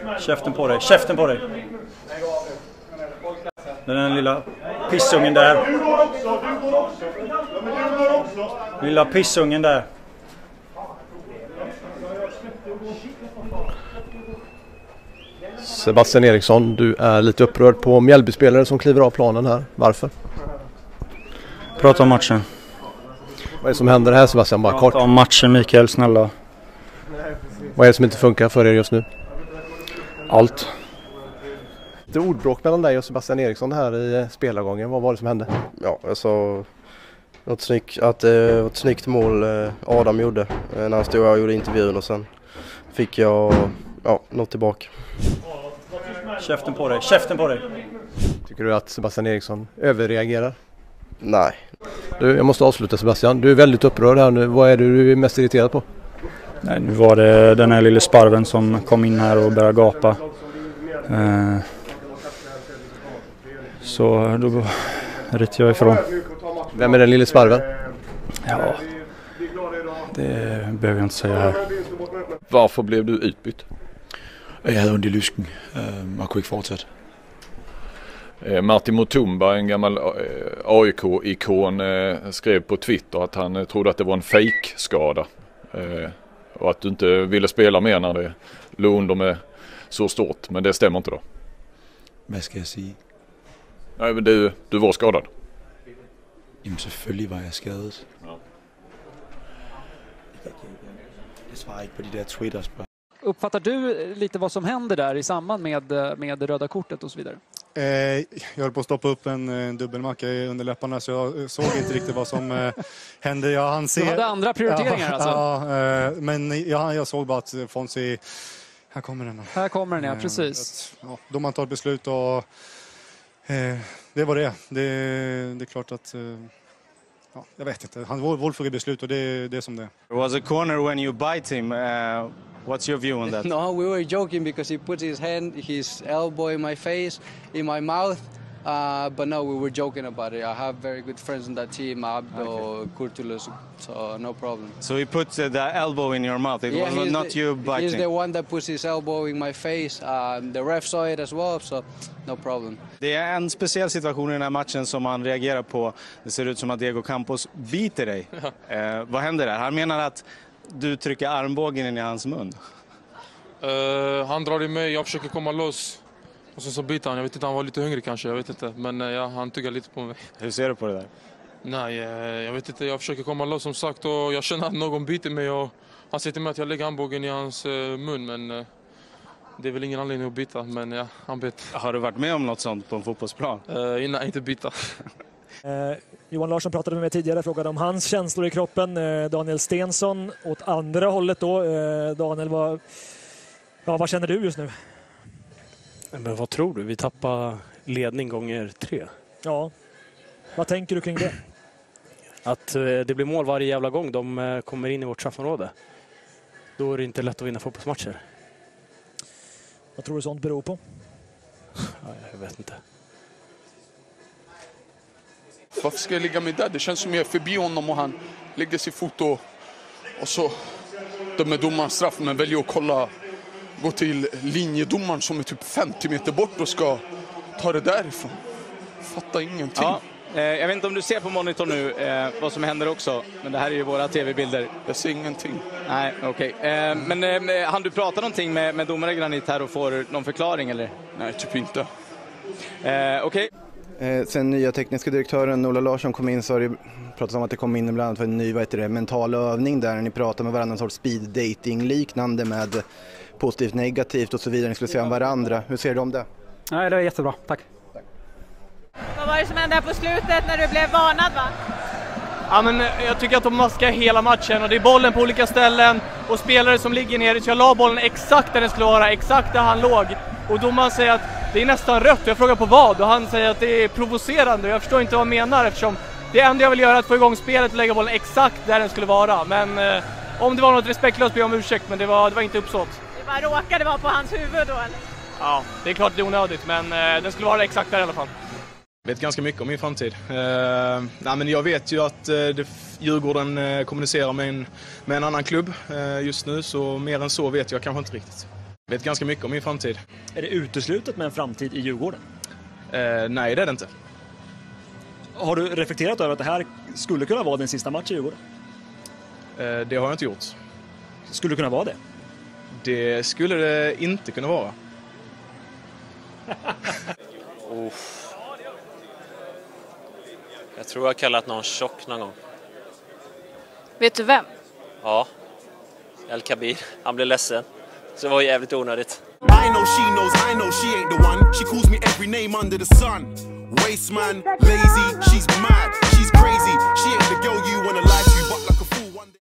Käften på dig, käften på dig. Den lilla pissungen där. Lilla pissungen där. Sebastian Eriksson, du är lite upprörd på Mjällbyspelare som kliver av planen här. Varför? Prata om matchen. Vad är det som händer här, Sebastian? Bara kort. Prata om matchen, Mikael, snälla. Vad är det som inte funkar för er just nu? Allt. Det är ordbråk mellan dig och Sebastian Eriksson här i spelargången. Vad var det som hände? Ja, jag sa att det var ett snyggt mål Adam gjorde när han stod och gjorde intervjun, och sen fick jag något tillbaka. Käften på dig, käften på dig. Tycker du att Sebastian Eriksson överreagerar? Nej. Du, jag måste avsluta, Sebastian. Du är väldigt upprörd här nu. Vad är det du är mest irriterad på? Nej, nu var det den här lilla sparven som kom in här och började gapa. Så då ryter jag ifrån. Vem är den lilla sparven? Ja, det behöver jag inte säga här. Varför blev du utbytt? Jag hade ont i lysken och kunde inte fortsätta. Martin Mutumba, en gammal AIK-ikon, skrev på Twitter att han trodde att det var en fake-skada. Och att du inte ville spela mer när det låg under med så stort. Men det stämmer inte då. Vad ska jag säga? Nej, men du var skadad. Jamen selvfølgelig var jag skadad. Ja. Jag svarar inte på de där twitters. Uppfattar du lite vad som händer där i samband med röda kortet och så vidare? Jag höll på att stoppa upp en dubbelmacka under läpparna, så jag såg inte riktigt vad som hände. Jag hann se... Du hade andra prioriteringar alltså? Ja, men jag såg bara att Fonsi... Här kommer den. Här kommer den, ja, precis. De har tagit beslut och det var det. Det är klart att... jag vet inte. Wolf tog beslut och det är som det är. It was a corner when you bite him. What's your view on that? No, we were joking because he put his elbow in my face, in my mouth. But no, we were joking about it. I have very good friends in that team, Abdo, Kurtulus, so no problem. So he put the elbow in your mouth. It was not you biting. He's the one that puts his elbow in my face. The ref saw it as well, so no problem. Det är en speciell situation i den här matchen som man reagerar på. Det ser ut som att Diego Campos biter dig. Vad händer där? Han menar att du trycker armbågen in i hans mun. Han drar i mig, jag försöker komma loss. Och så biter han. Jag vet inte, han var lite hungrig kanske, jag vet inte. Men han tuggar lite på mig. Hur ser du på det där? Nej, jag vet inte. Jag försöker komma loss som sagt. Och jag känner att någon biter mig. Och han säger till mig att jag lägger armbågen i hans mun. Men det är väl ingen anledning att bita. Men ja, han bet. Har du varit med om något sånt på en fotbollsplan? Nej, inte bita. Johan Larsson pratade med mig tidigare, frågade om hans känslor i kroppen. Daniel Stensson åt andra hållet då. Daniel, vad känner du just nu? Men vad tror du? Vi tappar ledning gånger 3. Ja. Vad tänker du kring det? Att det blir mål varje jävla gång de kommer in i vårt straffområde. Då är det inte lätt att vinna fotbollsmatcher. Vad tror du sånt beror på? Ja, jag vet inte. Varför ska jag ligga med där? Det känns som jag är förbi honom och han lägger sig fot och så dömer domaren straff, men väljer att gå till linjedomaren som är typ 50 meter bort och ska ta det därifrån. Fattar ingenting. Ja, jag vet inte om du ser på monitor nu vad som händer också, men det här är ju våra tv-bilder. Jag ser ingenting. Nej, okej. Men han du prata någonting med domare Granit här och får någon förklaring eller? Nej, typ inte. Okej. Sen nya tekniska direktören Ola Larsson kom in så har det pratats om att det kom in bland annat för en ny mental övning där ni pratar med varandra, en sorts speed dating liknande med positivt, negativt och så vidare. Ni skulle säga om varandra. Hur ser du om det? Nej, det är jättebra. Tack. Vad var det som hände på slutet när du blev varnad, va? Ja, men jag tycker att de maskar hela matchen och det är bollen på olika ställen och spelare som ligger ner. Så jag la bollen exakt där den skulle vara, exakt där han låg. Och domaren säger att det är nästan rött. Jag frågar på vad och han säger att det är provocerande. Jag förstår inte vad han menar eftersom det enda jag vill göra är att få igång spelet och lägga bollen exakt där den skulle vara. Men om det var något respektlöst ber jag om ursäkt, men det var inte uppsåt. Det bara råkade vara på hans huvud då, eller? Ja, det är klart det är onödigt, men den skulle vara exakt där i alla fall. Jag vet ganska mycket om min framtid. Men jag vet ju att Djurgården kommunicerar med en annan klubb just nu, så mer än så vet jag kanske inte riktigt. Vet ganska mycket om min framtid. Är det uteslutet med en framtid i Djurgården? Nej, det är det inte. Har du reflekterat över att det här skulle kunna vara din sista match i Djurgården? Det har jag inte gjort. Skulle det kunna vara det? Det skulle det inte kunna vara. Jag tror jag har kallat någon tjock någon gång. Vet du vem? Ja, El Kabir. Han blev ledsen. Så det var jävligt onödigt. I know she knows, I know she ain't the one. She calls me every name under the sun. Waste man, lazy, she's mad, she's crazy. She ain't the girl you wanna lie to, but like a fool one day.